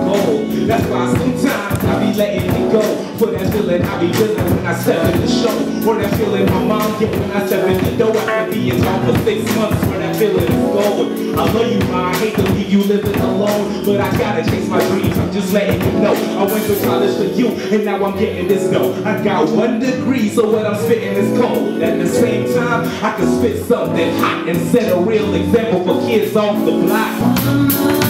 gold. That's why sometimes I be letting it go. For that feeling I be feeling when I step in the show. Or that feeling my mom get when I step in the door after being gone for 6 months. Where that feeling is gold. I love you, ma, I hate to leave you living alone, but I gotta chase my dreams, I'm just letting you know. I went to college for you, and now I'm getting this dough. I got 1 degree, so what I'm spitting is cold. At the same time, I can spit something hot and set a real example for kids off the block.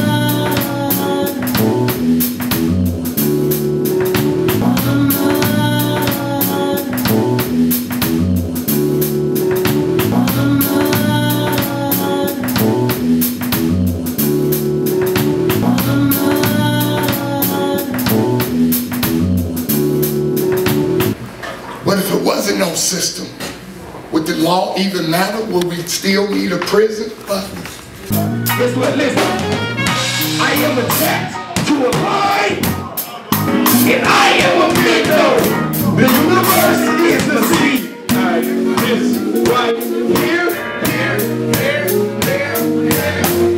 But if it wasn't no system, would the law even matter? Would we still need a prison? Guess what, listen. I am attached to a line, and I am a victim. The universe is the sea. Alright, this right here, here, there, there, there.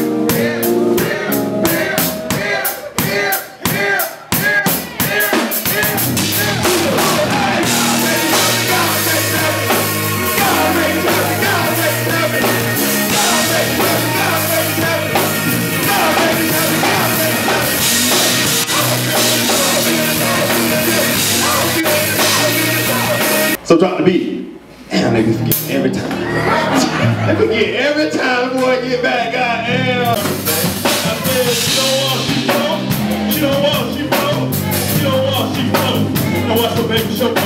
So drop the beat. Damn, niggas forget every time. They forget every time the boy get back, goddamn. I said, she don't want, she don't. She don't want, she don't. She don't want, she don't. You know what's the baby show?